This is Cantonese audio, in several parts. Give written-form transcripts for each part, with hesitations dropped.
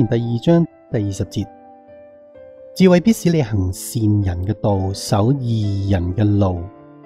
言第2章第20節，智慧必使你行善人嘅道，守義人嘅路。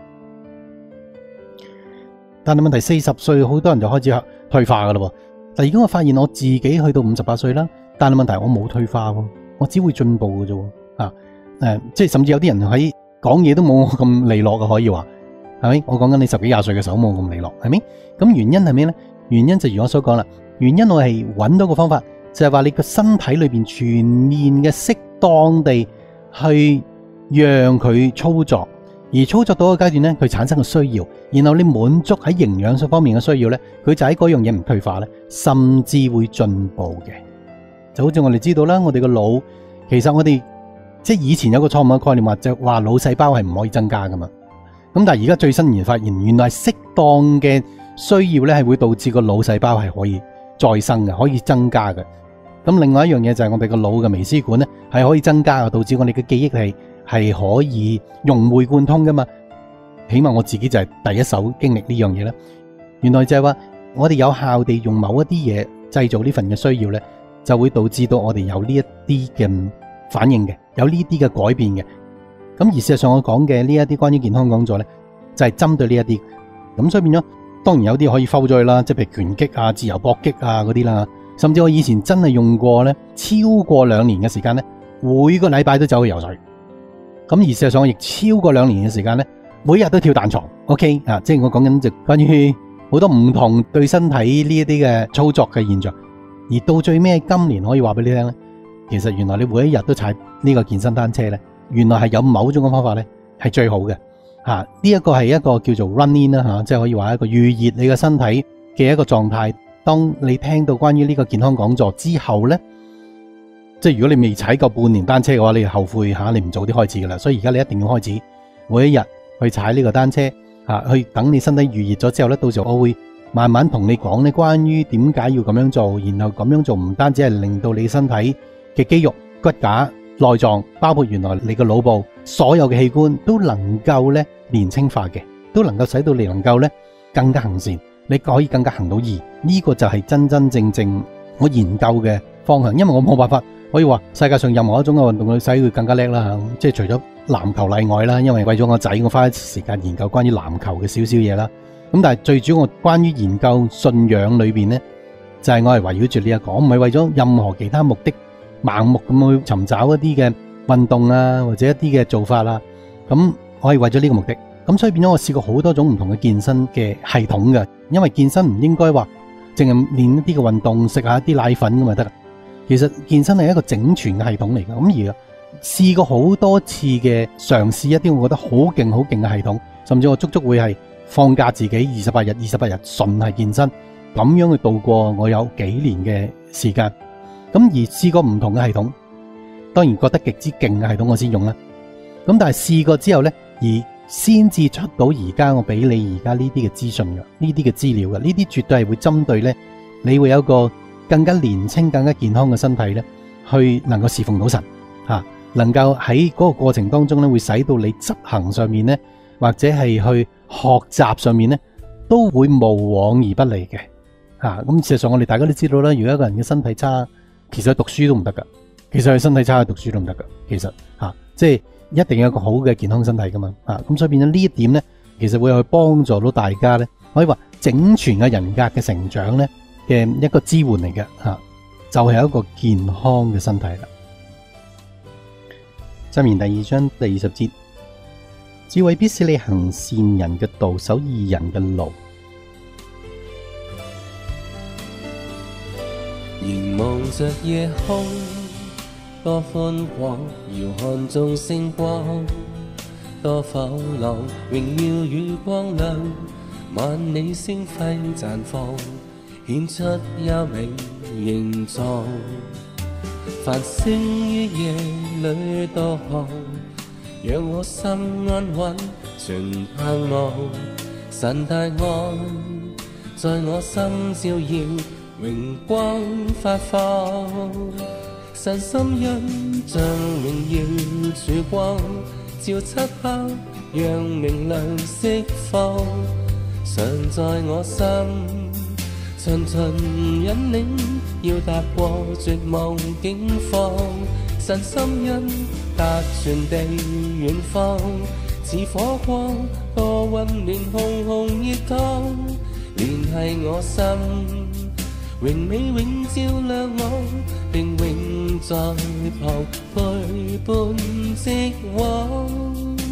但係問題40歲，好多人就開始退化噶啦。但係如果我發現我自己去到58歲啦，但係問題我冇退化喎，我只會進步嘅啫。即係甚至有啲人喺講嘢都冇我咁利落嘅，可以話係咪？我講緊你10幾20歲嘅時候冇咁利落，係咪？咁原因係咩呢？原因就如我所講啦，原因我係揾到個方法，就係話你個身體裏邊全面嘅適當地去讓佢操作。而操作到個階段咧，佢產生嘅需要，然後你滿足喺營養方面嘅需要咧，佢就喺嗰樣嘢唔退化咧，甚至會進步嘅。就好似我哋知道啦，我哋個腦其實我哋即係以前有個錯誤嘅概念話，就話腦細胞係唔可以增加噶嘛。咁但係而家最新研發現，原來適當嘅需要咧係會導致個腦細胞係可以再生嘅，可以增加嘅。咁另外一樣嘢就係我哋個腦嘅微絲管咧係可以增加嘅，導致我哋嘅記憶係可以融會貫通噶嘛。起碼我自己就係第一手經歷呢樣嘢啦。原來就係話我哋有效地用某一啲嘢製造呢份嘅需要呢，就會導致到我哋有呢一啲嘅反應嘅，有呢啲嘅改變嘅。咁而事實上我講嘅呢一啲關於健康講座呢，就係針對呢一啲。咁所以變咗，當然有啲可以拋咗去啦，即係譬如拳擊啊、自由搏擊啊嗰啲啦。甚至我以前真係用過呢，超過2年嘅時間呢，每個禮拜都走去游水。咁而事實上我亦超過2年嘅時間呢，每日都跳彈床。OK 啊，即係我講緊就關於好多唔同對身體呢一啲嘅操作嘅現象。而到最尾今年可以話俾你聽呢，其實原來你每一日都踩呢個健身單車呢，原來係有某種嘅方法呢係最好嘅。呢一個係一個叫做 run in 啦，即係可以話一個預熱你嘅身體嘅一個狀態。當你聽到關於呢個健康講座之後呢，即係如果你未踩夠半年單車嘅話，你後悔你唔早啲開始噶啦。所以而家你一定要開始，每一日去踩呢個單車去等你身體預熱咗之後呢，到時候我會慢慢同你講呢關於點解要咁樣做，然後咁樣做唔單止係令到你身體嘅肌肉、骨架、內臟，包括原來你個腦部所有嘅器官都能夠呢年輕化嘅，都能夠使到你能夠呢更加行善，你可以更加行到義。呢個就係真真正正我研究嘅方向，因為我冇辦法可以話世界上任何一種嘅運動去使佢更加叻啦，即係除咗籃球例外啦，因為為咗我仔，我花時間研究關於籃球嘅少少嘢啦。咁但係最主要我關於研究信仰裏邊呢，就係我係圍繞住呢一個，我唔係為咗任何其他目的盲目咁去尋找一啲嘅運動啊，或者一啲嘅做法啦。咁我係為咗呢個目的，咁所以變咗我試過好多種唔同嘅健身嘅系統嘅，因為健身唔應該話淨係練一啲嘅運動，食下一啲奶粉咁咪得啦。其實健身係一個整全嘅系統嚟嘅。咁而試過好多次嘅嘗試一啲我覺得好勁好勁嘅系統，甚至我足足會係放假自己28日純係健身，咁樣去度過我有幾年嘅時間。咁而試過唔同嘅系統，當然覺得極之勁嘅系統我先用啦。咁但係試過之後呢，而先至出到而家我俾你而家呢啲嘅資訊嘅，呢啲嘅資料嘅，呢啲絕對係會針對呢，你會有一個更加年輕、更加健康嘅身體呢，去能夠侍奉到神能夠喺嗰個過程當中呢，會使到你執行上面呢，或者係去學習上面呢，都會無往而不利嘅咁事實上我哋大家都知道啦，如果一個人嘅身體差，其實讀書都唔得噶。其實佢身體差，讀書都唔得噶。其實即係一定要有一個好嘅健康身體噶嘛咁所以變咗呢一點呢，其實會去幫助到大家呢，可以話整全嘅人格嘅成長呢嘅一個支援嚟嘅就係一個健康嘅身體啦。箴言第2章第20節，智慧必使你行善人嘅道，守義人嘅路。 凝望着夜空，多寬廣，遙看眾星光，多否浪，榮耀與光亮，萬里星輝綻放，顯出優美形狀。繁星於夜裏導航，讓我心安穩，全盼望神大愛在我心照耀，榮光發放。神心恩像榮耀曙光，照漆黑讓明亮釋放。常在我心循循引領，要踏過絕望境況，神心因達傳地遠方，似火光多溫暖熊熊熱燙，聯繫我心，榮美永照亮我，並永在旁陪伴直往。